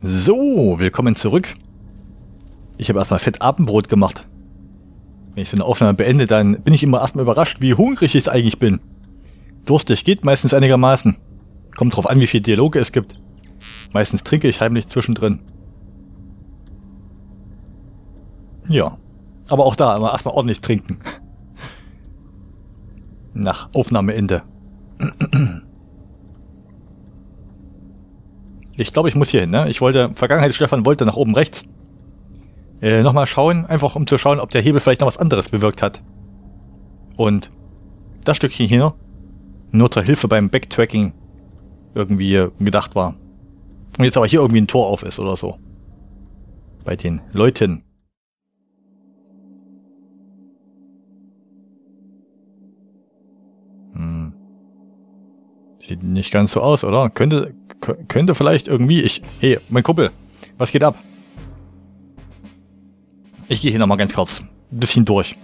So, willkommen zurück. Ich habe erstmal fett Abendbrot gemacht. Wenn ich so eine Aufnahme beende, dann bin ich immer erstmal überrascht, wie hungrig ich eigentlich bin. Durstig geht meistens einigermaßen. Kommt drauf an, wie viele Dialoge es gibt. Meistens trinke ich heimlich zwischendrin. Ja, aber auch da immer erstmal ordentlich trinken. Nach Aufnahmeende. Ich glaube, ich muss hier hin, ne? Stefan wollte nach oben rechts. Nochmal schauen, einfach um zu schauen, ob der Hebel vielleicht noch was anderes bewirkt hat. Und das Stückchen hier nur zur Hilfe beim Backtracking irgendwie gedacht war. Und jetzt aber hier irgendwie ein Tor auf ist oder so. Bei den Leuten. Sieht nicht ganz so aus, oder? Könnte vielleicht irgendwie... Hey, mein Kumpel, was geht ab? Ich gehe hier nochmal ganz kurz ein bisschen durch.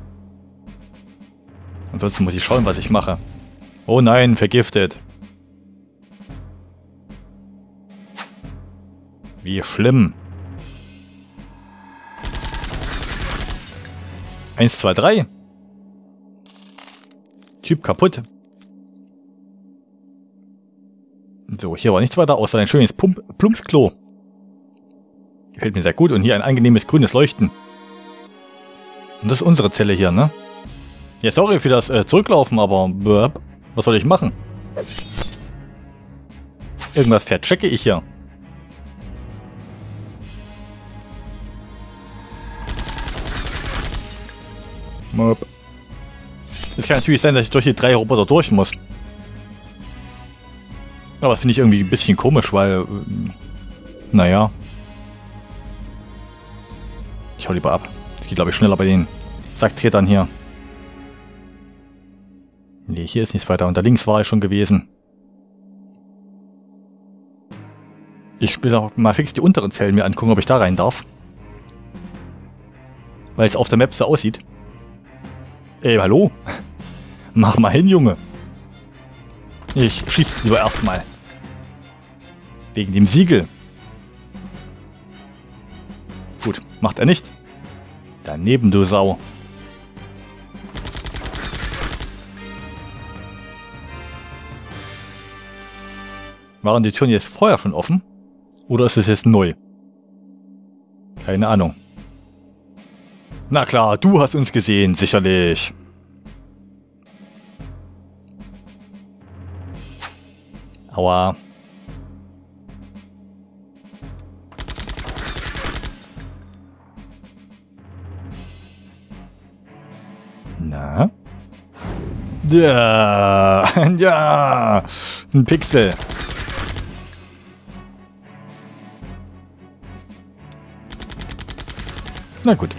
Ansonsten muss ich schauen, was ich mache. Oh nein, vergiftet. Wie schlimm. 1, 2, 3. Typ kaputt. So, hier war nichts weiter, außer ein schönes Plumpsklo. Gefällt mir sehr gut. Und hier ein angenehmes grünes Leuchten. Und das ist unsere Zelle hier, ne? Ja, sorry für das Zurücklaufen, aber was soll ich machen? Irgendwas verchecke ich hier. Es kann natürlich sein, dass ich durch die 3 Roboter durch muss. Aber das finde ich irgendwie ein bisschen komisch, weil... naja. Ich hau lieber ab. Das geht, glaube ich, schneller bei den Sacktretern hier. Nee, hier ist nichts weiter. Und da links war ich schon gewesen. Ich will auch mal fix die unteren Zellen mir angucken, ob ich da rein darf. Weil es auf der Map so aussieht. Ey, hallo? Mach mal hin, Junge. Ich schieß lieber erstmal. Wegen dem Siegel. Gut, macht er nicht. Daneben, du Sau. Waren die Türen jetzt vorher schon offen? Oder ist es jetzt neu? Keine Ahnung. Na klar, du hast uns gesehen, sicherlich. Aua. Na? Ja, ja, ein Pixel. Na gut.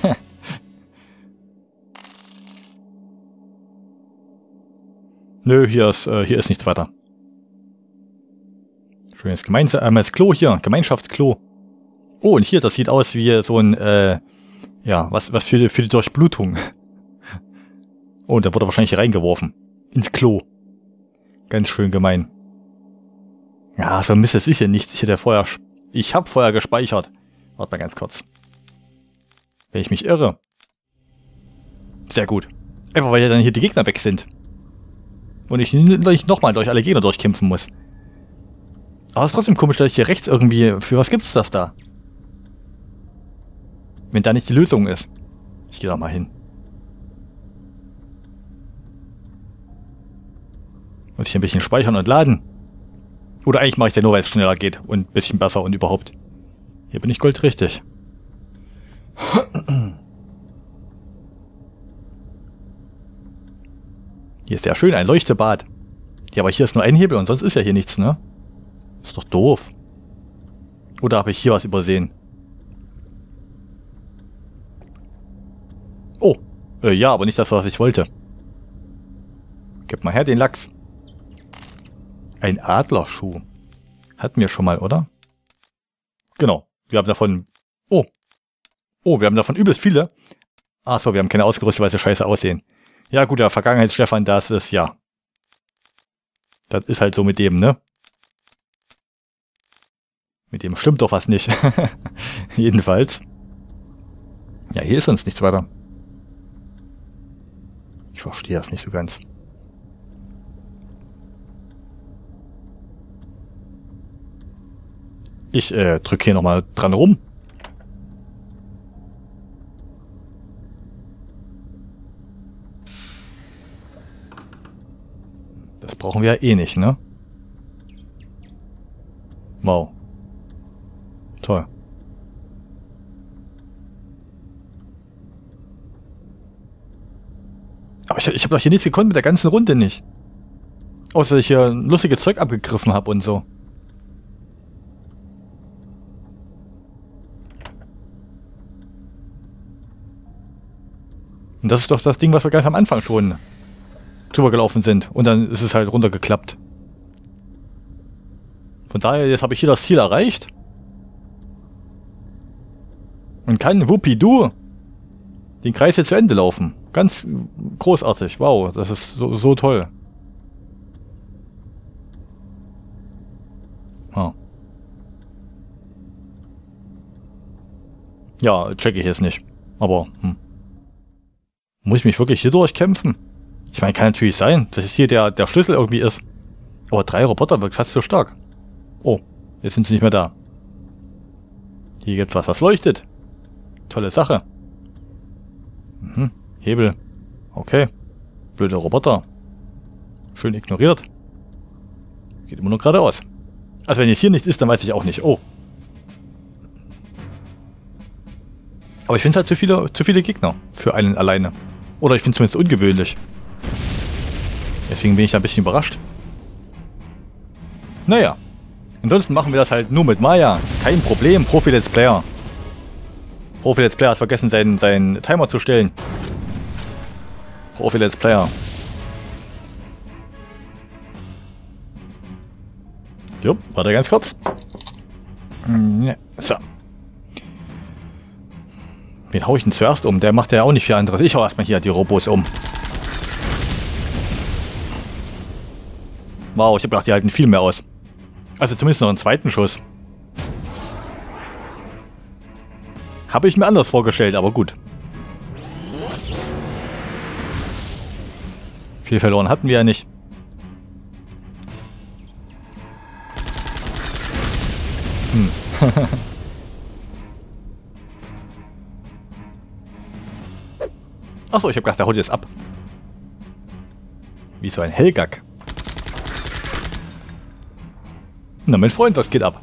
Nö, hier ist nichts weiter. Schönes gemeinsames Klo hier, Gemeinschaftsklo. Oh, und hier, das sieht aus wie so ein, ja, was für die Durchblutung. Oh, da wurde wahrscheinlich reingeworfen. Ins Klo. Ganz schön gemein. Ja, so Mist, es ist hier nichts. Ich hab vorher gespeichert. Warte mal ganz kurz. Wenn ich mich irre. Sehr gut. Einfach weil ja dann hier die Gegner weg sind. Und ich nicht nochmal durch alle Gegner durchkämpfen muss. Aber es ist trotzdem komisch, dass ich hier rechts irgendwie... Für was gibt's das da? Wenn da nicht die Lösung ist. Ich gehe da mal hin. Muss ich ein bisschen speichern und laden. Oder eigentlich mache ich den nur, weil es schneller geht. Und ein bisschen besser und überhaupt. Hier bin ich goldrichtig. Hier ist ja schön, ein Leuchtebad. Ja, aber hier ist nur ein Hebel und sonst ist ja hier nichts, ne? Ist doch doof. Oder habe ich hier was übersehen? Oh, ja, aber nicht das, was ich wollte. Gib mal her den Lachs. Ein Adlerschuh. Hatten wir schon mal, oder? Genau, wir haben davon... Oh. Oh, wir haben davon übelst viele. Achso, wir haben keine ausgerüstet, weil sie scheiße aussehen. Ja gut, der Vergangenheitsstefan, das ist ja... Das ist halt so mit dem, ne? Mit dem stimmt doch was nicht. Jedenfalls. Ja, hier ist sonst nichts weiter. Ich verstehe das nicht so ganz. Ich drücke hier nochmal dran rum. Das brauchen wir ja eh nicht, ne? Wow. Toll. Aber ich habe doch hier nichts gekonnt mit der ganzen Runde nicht. Außer dass ich hier lustiges Zeug abgegriffen habe und so. Und das ist doch das Ding, was wir ganz am Anfang schon drüber gelaufen sind. Und dann ist es halt runtergeklappt. Von daher, jetzt habe ich hier das Ziel erreicht. Und kann Wuppidu den Kreis hier zu Ende laufen. Ganz großartig. Wow, das ist so toll. Ah. Ja, checke ich jetzt nicht. Aber, muss ich mich wirklich hier durchkämpfen? Ich meine, kann natürlich sein, dass es hier der Schlüssel irgendwie ist. Aber 3 Roboter wirkt fast so stark. Oh, jetzt sind sie nicht mehr da. Hier gibt es was leuchtet. Tolle Sache. Hebel. Okay. Blöde Roboter. Schön ignoriert. Geht immer nur geradeaus. Also wenn jetzt hier nichts ist, dann weiß ich auch nicht. Oh. Aber ich finde halt zu viele Gegner für einen alleine. Oder ich finde es zumindest ungewöhnlich. Deswegen bin ich da ein bisschen überrascht. Naja. Ansonsten machen wir das halt nur mit Maya. Kein Problem. Profi-Let's Player. Profi-Let's Player hat vergessen, seinen Timer zu stellen. Profi-Let's Player. Jo, warte ganz kurz. So. Wen hau ich denn zuerst um? Der macht ja auch nicht viel anderes. Ich hau erstmal hier die Robos um. Wow, ich hab gedacht, die halten viel mehr aus. Also zumindest noch einen zweiten Schuss. Habe ich mir anders vorgestellt, aber gut. Viel verloren hatten wir ja nicht. Achso, ich habe gedacht, der haut jetzt ab. Wie so ein Hellgack. Na, mein Freund, was geht ab?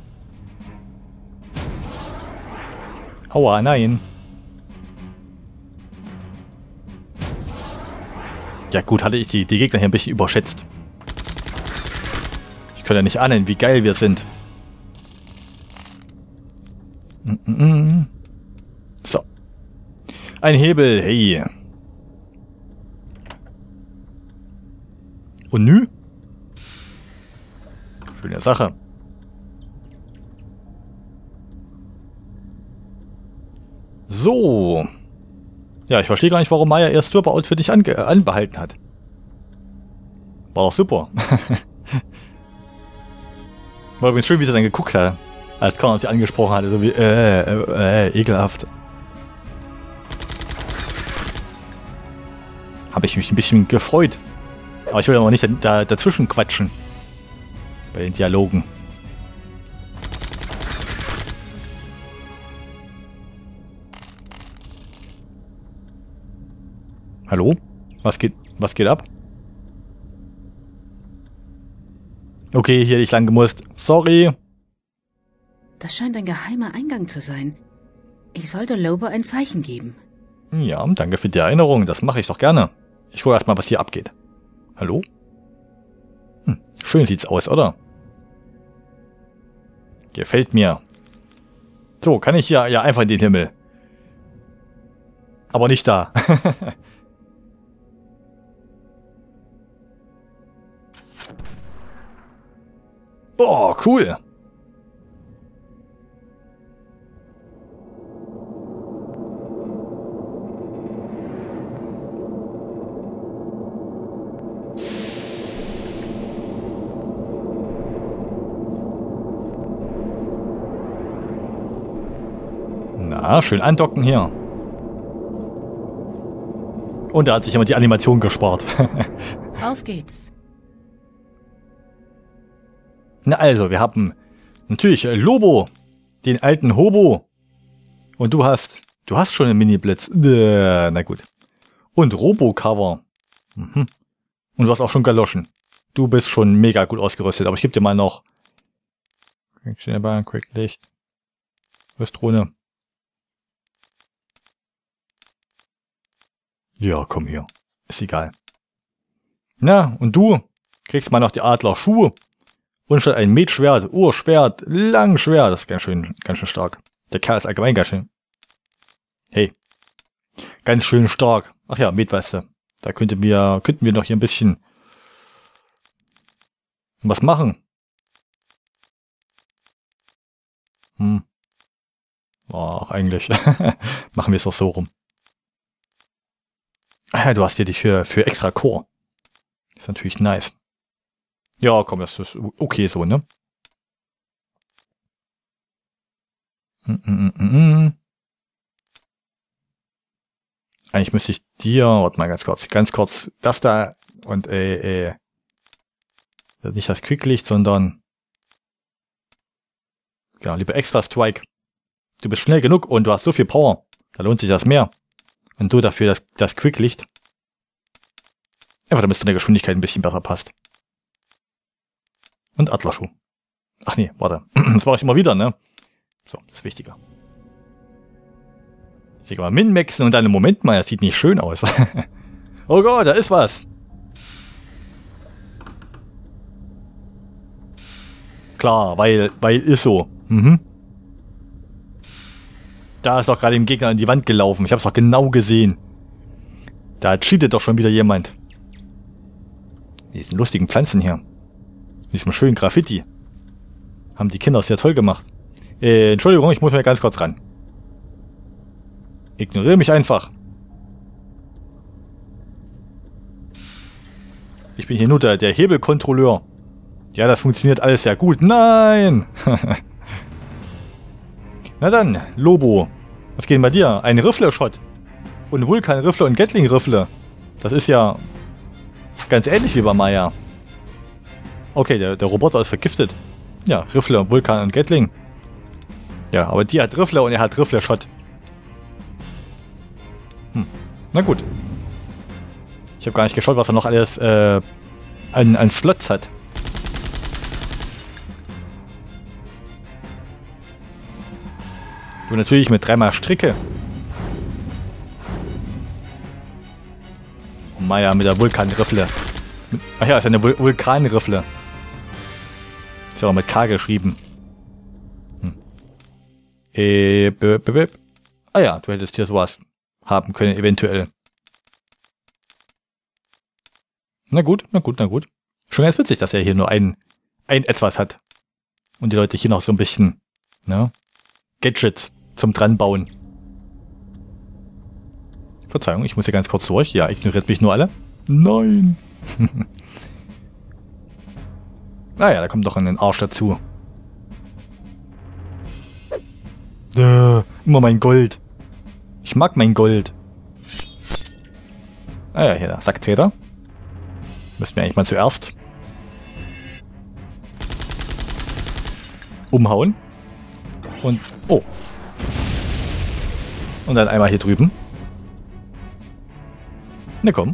Aua, nein. Ja gut, hatte ich die Gegner hier ein bisschen überschätzt. Ich kann ja nicht ahnen, wie geil wir sind. So. Ein Hebel, hey. Und nü? Schöne Sache. So. Ja, ich verstehe gar nicht, warum Maya ihr Stripper-Outfit nicht anbehalten hat. War doch super. War übrigens schön, wie sie dann geguckt hat, als Connor sie angesprochen hatte, so wie, ekelhaft. Habe ich mich ein bisschen gefreut. Aber ich will aber nicht dazwischen quatschen. Bei den Dialogen. Hallo? Was geht ab? Okay, hier hätte ich lang gemusst. Sorry. Das scheint ein geheimer Eingang zu sein. Ich sollte Lobo ein Zeichen geben. Ja, danke für die Erinnerung. Das mache ich doch gerne. Ich gucke erstmal, was hier abgeht. Hallo? Schön sieht's aus, oder? Gefällt mir. So, kann ich hier ja einfach in den Himmel. Aber nicht da. Boah, cool. Ja, schön andocken hier. Und da hat sich jemand die Animation gespart. Auf geht's. Na also, wir haben natürlich Lobo, den alten Hobo. Und du hast schon einen Mini-Blitz. Na gut. Und Robo-Cover. Mhm. Und du hast auch schon Galoschen. Du bist schon mega gut ausgerüstet. Aber ich gebe dir mal noch Quick Licht. Rüstdrohne. Ja, komm hier. Ist egal. Na, und du kriegst mal noch die Adler-Schuhe. Und statt ein Metschwert, Urschwert, Langschwert. Das ist ganz schön stark. Der Kerl ist allgemein ganz schön. Hey. Ganz schön stark. Ach ja, Metweste. Da könnten wir noch hier ein bisschen was machen. Ach, eigentlich. Machen wir es doch so rum. Du hast hier dich für extra Core. Ist natürlich nice. Ja, komm, das ist okay so, ne? Eigentlich müsste ich dir, warte mal ganz kurz, das da und nicht das Quicklicht, sondern genau, lieber Extra Strike. Du bist schnell genug und du hast so viel Power. Da lohnt sich das mehr. Und du dafür das Quicklicht. Einfach damit es deine Geschwindigkeit ein bisschen besser passt. Und Adlerschuh. Ach nee, warte. Das mache ich immer wieder, ne? So, das ist wichtiger. Ich kann mal min-maxen und dann im Moment mal, das sieht nicht schön aus. Oh Gott, da ist was. Klar, weil ist so. Mhm. Da ist doch gerade dem Gegner an die Wand gelaufen. Ich habe es doch genau gesehen. Da cheatet doch schon wieder jemand. Diesen lustigen Pflanzen hier. Diesem schönen Graffiti. Haben die Kinder sehr toll gemacht. Entschuldigung, ich muss mir ganz kurz ran. Ignoriere mich einfach. Ich bin hier nur der Hebelkontrolleur. Ja, das funktioniert alles sehr gut. Nein! Na dann, Lobo. Was geht denn bei dir? Ein Riffle-Shot. Und Vulkan-Riffle und Gatling-Riffle. Das ist ja ganz ähnlich wie bei Maya. Okay, der Roboter ist vergiftet. Ja, Riffle, Vulkan und Gatling. Ja, aber die hat Riffle und er hat Riffle-Shot. Na gut. Ich habe gar nicht geschaut, was er noch alles an Slots hat. Du natürlich mit 3x Stricke. Und Maya mit der Vulkanriffle. Ach ja, ist eine Vulkanriffle. Ist ja auch mit K geschrieben. Ah ja, du hättest hier sowas haben können, eventuell. Na gut, na gut, na gut. Schon ganz witzig, dass er hier nur ein etwas hat. Und die Leute hier noch so ein bisschen, ne? Gadgets zum Dranbauen. Verzeihung, ich muss hier ganz kurz durch. Ja, ignoriert mich nur alle. Nein. Naja, da kommt doch ein Arsch dazu. Immer mein Gold. Ich mag mein Gold. Ah ja, hier der Sackträter. Müssen wir eigentlich mal zuerst umhauen. Und, oh. Und dann einmal hier drüben. Na komm.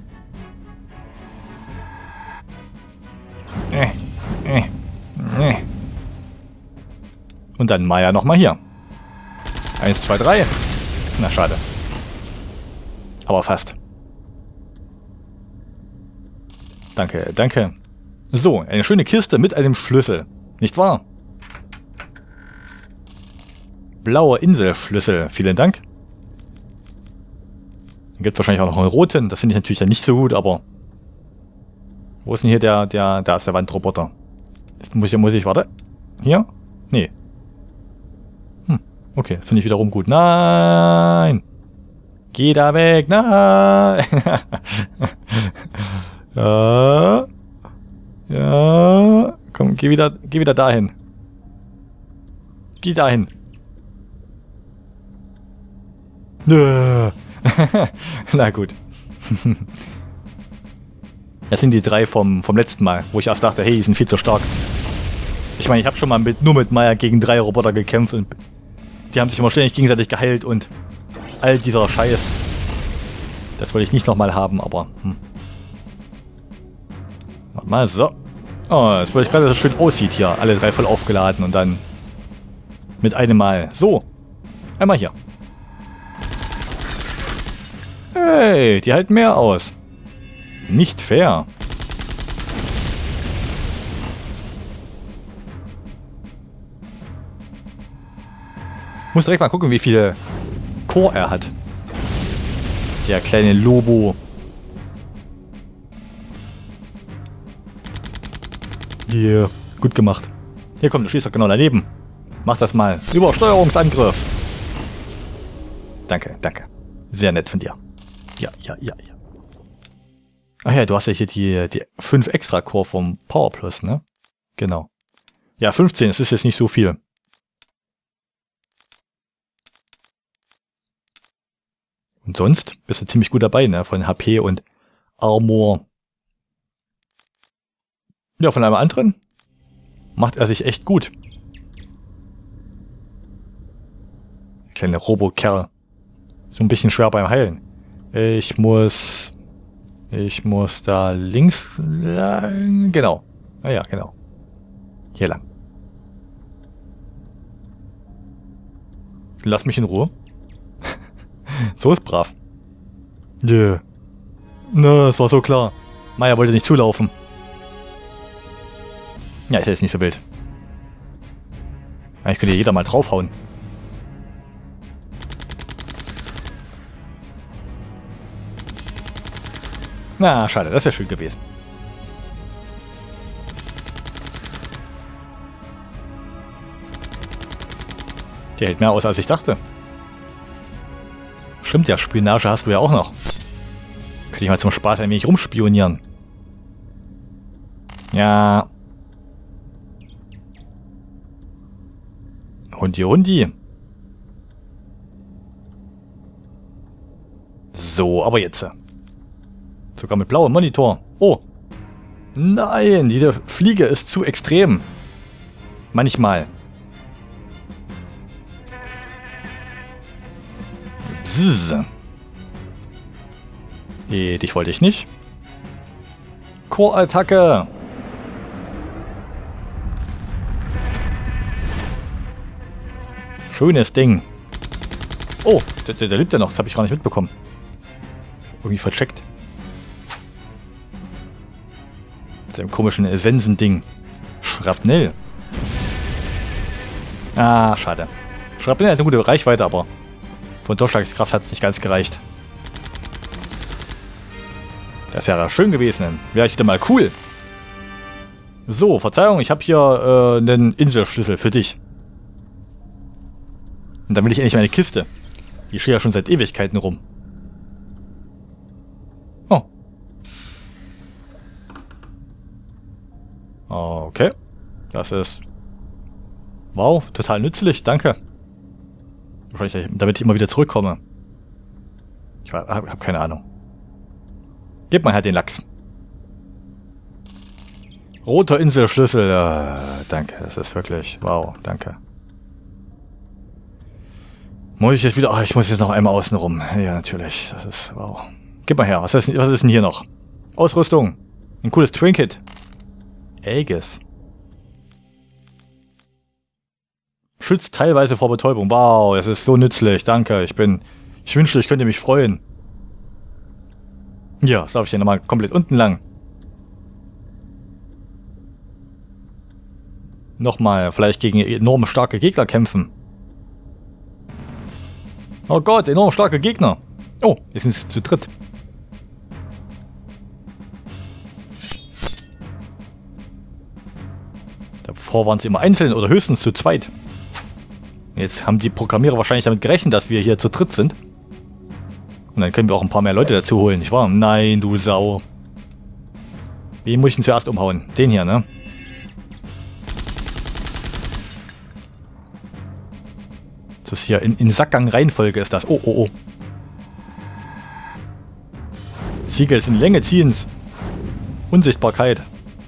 Und dann Maya nochmal hier. 1, 2, 3. Na, schade. Aber fast. Danke, danke. So, eine schöne Kiste mit einem Schlüssel. Nicht wahr? Blauer Inselschlüssel. Vielen Dank. Dann gibt es wahrscheinlich auch noch einen roten. Das finde ich natürlich ja nicht so gut, aber... Wo ist denn hier da ist der Wandroboter. Jetzt muss ich, warte. Hier? Nee. Okay, finde ich wiederum gut. Nein! Geh da weg! Nein! Ja. Ja. Komm, geh wieder dahin. Geh dahin. Na gut. Das sind die 3 vom letzten Mal, wo ich erst dachte, hey, die sind viel zu stark. Ich meine, ich habe schon mal nur mit Maya gegen 3 Roboter gekämpft und die haben sich immer ständig gegenseitig geheilt und all dieser Scheiß. Das wollte ich nicht nochmal haben, aber... Warte mal, so. Oh, jetzt wollte ich gerade, dass es schön aussieht hier. Alle 3 voll aufgeladen und dann mit einem Mal. So. Einmal hier. Hey, die halten mehr aus. Nicht fair. Muss direkt mal gucken, wie viele Core er hat. Der kleine Lobo. Yeah, gut gemacht. Hier kommt, du stehst doch genau daneben. Mach das mal. Übersteuerungsangriff. Danke, danke. Sehr nett von dir. Ja. Ach ja, du hast ja hier die 5 extra Core vom Power Plus, ne? Genau. Ja, 15, das ist jetzt nicht so viel. Und sonst bist du ziemlich gut dabei, ne? Von HP und Armor. Ja, von einem anderen macht er sich echt gut. Kleine Robokerl. So ein bisschen schwer beim Heilen. Ich muss da links lang. Genau. Ja, genau. Hier lang. Lass mich in Ruhe. So ist brav. Yeah. Na, es war so klar. Maya wollte nicht zulaufen. Ja, ist jetzt nicht so wild. Eigentlich könnte jeder mal draufhauen. Na, schade, das wäre schön gewesen. Der hält mehr aus, als ich dachte. Stimmt ja, Spionage hast du ja auch noch. Könnte ich mal zum Spaß ein wenig rumspionieren. Ja. Hundi. So, aber jetzt. Sogar mit blauem Monitor. Oh. Nein, diese Fliege ist zu extrem. Manchmal. Bzzz. Dich wollte ich nicht. Core-Attacke. Schönes Ding. Oh, der lebt ja noch. Das habe ich gar nicht mitbekommen. Irgendwie vercheckt. Mit seinem komischen Sensending. Schrapnell. Ah, schade. Schrapnell hat eine gute Reichweite, aber von Durchschlagskraft hat es nicht ganz gereicht. Das wäre schön gewesen. Wäre ich denn mal cool. So, Verzeihung, ich habe hier einen Inselschlüssel für dich. Und dann will ich endlich meine Kiste. Die steht ja schon seit Ewigkeiten rum. Oh. Okay. Das ist... Wow, total nützlich, danke. Wahrscheinlich, damit ich immer wieder zurückkomme. Ich hab keine Ahnung. Gib mal halt den Lachs. Roter Inselschlüssel. Danke, das ist wirklich... Wow, danke. Muss ich jetzt wieder... Ach, ich muss jetzt noch einmal außen rum. Ja, natürlich. Das ist... Wow. Gib mal her. Was ist denn hier noch? Ausrüstung. Ein cooles Trinket. Aegis. Schützt teilweise vor Betäubung. Wow, das ist so nützlich. Danke. Ich wünschte, ich könnte mich freuen. Ja, das laufe ich hier nochmal komplett unten lang. Nochmal, vielleicht gegen enorm starke Gegner kämpfen. Oh Gott, enorm starke Gegner. Oh, jetzt sind sie zu dritt. Davor waren sie immer einzeln oder höchstens zu zweit. Jetzt haben die Programmierer wahrscheinlich damit gerechnet, dass wir hier zu dritt sind. Und dann können wir auch ein paar mehr Leute dazu holen, nicht wahr? Nein, du Sau. Wen muss ich denn zuerst umhauen? Den hier, ne? Das ist hier in Sackgang-Reihenfolge ist das. Oh, oh, oh. Ziegels in Länge ziehen's. Unsichtbarkeit.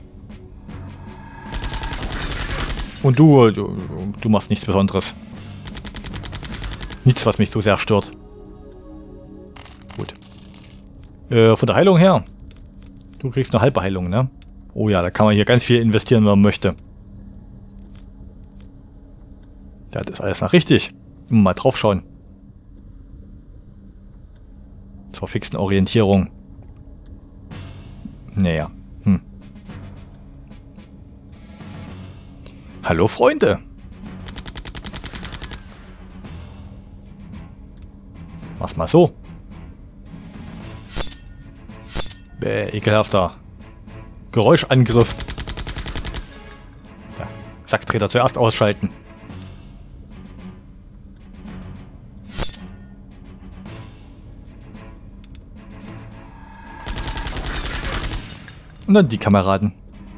Und du machst nichts Besonderes. Nichts, was mich so sehr stört. Gut. Von der Heilung her. Du kriegst eine halbe Heilung, ne? Oh ja, da kann man hier ganz viel investieren, wenn man möchte. Ja, das ist alles noch richtig. Mal drauf schauen. Zur fixen Orientierung. Naja. Hallo Freunde. Mach's mal so. Ekelhafter Geräuschangriff. Ja, Sacktreter zuerst ausschalten. Und dann die Kameraden.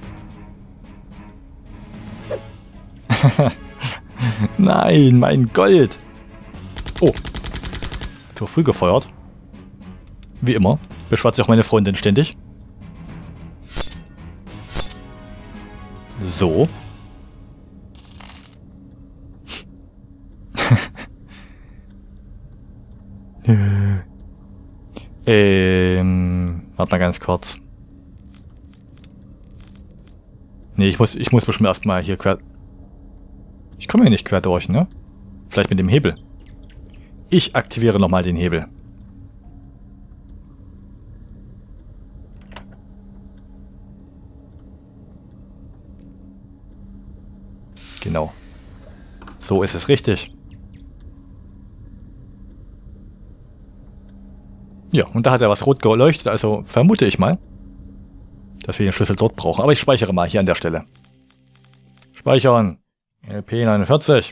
Nein, mein Gold. Oh. Zu früh gefeuert. Wie immer. Beschwatze ich auch meine Freundin ständig. So. Warte mal ganz kurz. Nee, ich muss bestimmt erstmal hier quer... Ich komme hier nicht quer durch, ne? Vielleicht mit dem Hebel. Ich aktiviere nochmal den Hebel. Genau. So ist es richtig. Ja, und da hat er was rot geleuchtet, also vermute ich mal, dass wir den Schlüssel dort brauchen. Aber ich speichere mal hier an der Stelle. Speichern. LP49.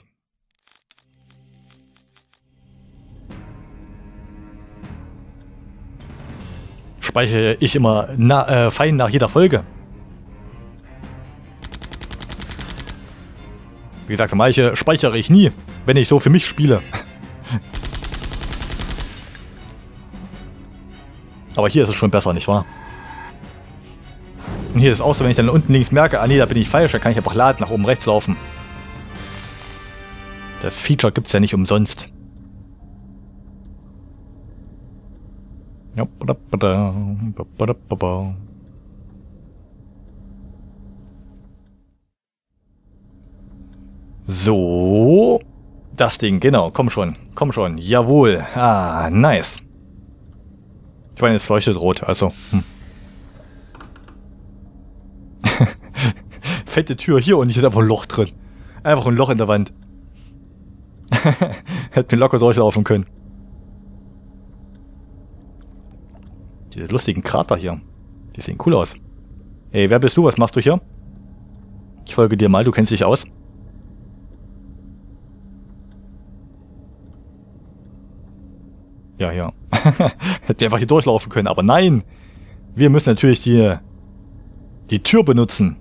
Speichere ich immer fein nach jeder Folge. Wie gesagt, manche speichere ich nie, wenn ich so für mich spiele. Aber hier ist es schon besser, nicht wahr? Und hier ist es auch so, wenn ich dann unten links merke, ah nee, da bin ich falsch, dann kann ich einfach laden, nach oben rechts laufen. Das Feature gibt es ja nicht umsonst. So. Das Ding, genau. Komm schon. Komm schon. Jawohl. Ah, nice. Ich meine, es leuchtet rot, also. Fette Tür hier und hier ist einfach ein Loch drin. Einfach ein Loch in der Wand. Hätte mir locker durchlaufen können. Diese lustigen Krater hier. Die sehen cool aus. Ey, wer bist du? Was machst du hier? Ich folge dir mal, du kennst dich aus. Ja, ja. Hätten wir einfach hier durchlaufen können, aber nein! Wir müssen natürlich die Tür benutzen.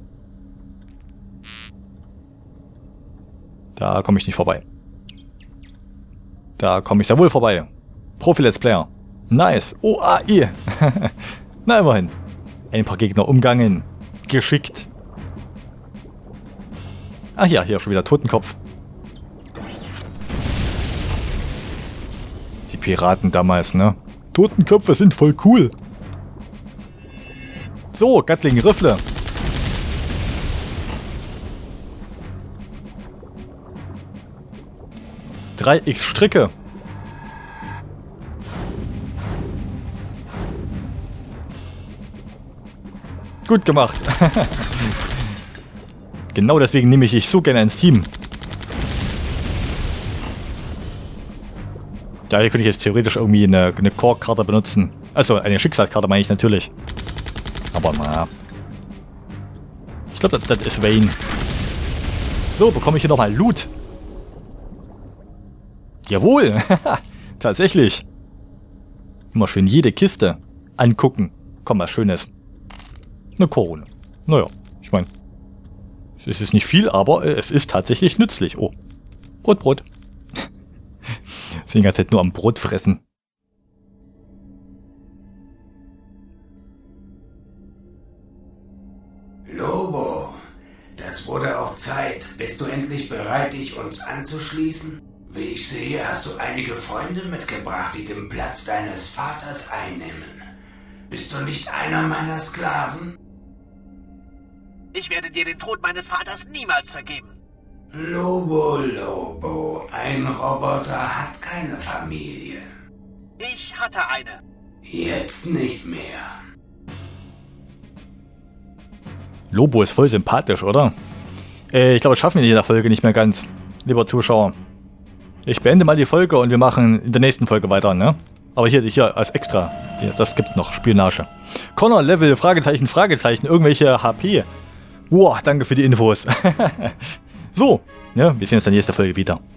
Da komme ich nicht vorbei. Da komme ich sehr wohl vorbei. Profi-Let's Player. Nice. OAI. Na, immerhin. Ein paar Gegner umgangen. Geschickt. Ach ja, hier schon wieder Totenkopf. Die Piraten damals, ne? Totenköpfe sind voll cool. So, Gatling Riffle. X Stricke. Gut gemacht. Genau deswegen nehme ich dich so gerne ins Team. Ja, hier könnte ich jetzt theoretisch irgendwie eine Core-Karte benutzen. Also eine Schicksalskarte meine ich natürlich. Aber na. Ich glaube, das ist Wayne. So, bekomme ich hier nochmal Loot. Jawohl. Tatsächlich. Immer schön jede Kiste angucken. Komm, was Schönes. Eine Korone. Naja, ich meine, es ist nicht viel, aber es ist tatsächlich nützlich. Oh, Brot. Sie die ganze Zeit nur am Brot fressen. Zeit. Bist du endlich bereit, dich uns anzuschließen? Wie ich sehe, hast du einige Freunde mitgebracht, die den Platz deines Vaters einnehmen. Bist du nicht einer meiner Sklaven? Ich werde dir den Tod meines Vaters niemals vergeben. Lobo, ein Roboter hat keine Familie. Ich hatte eine. Jetzt nicht mehr. Lobo ist voll sympathisch, oder? Ich glaube, das schaffen wir in der Folge nicht mehr ganz, lieber Zuschauer. Ich beende mal die Folge und wir machen in der nächsten Folge weiter, ne? Aber hier als extra. Hier, das gibt's noch. Spionage. Connor, Level, Fragezeichen, Fragezeichen, irgendwelche HP. Boah, danke für die Infos. So, ja, wir sehen uns in der nächsten Folge wieder.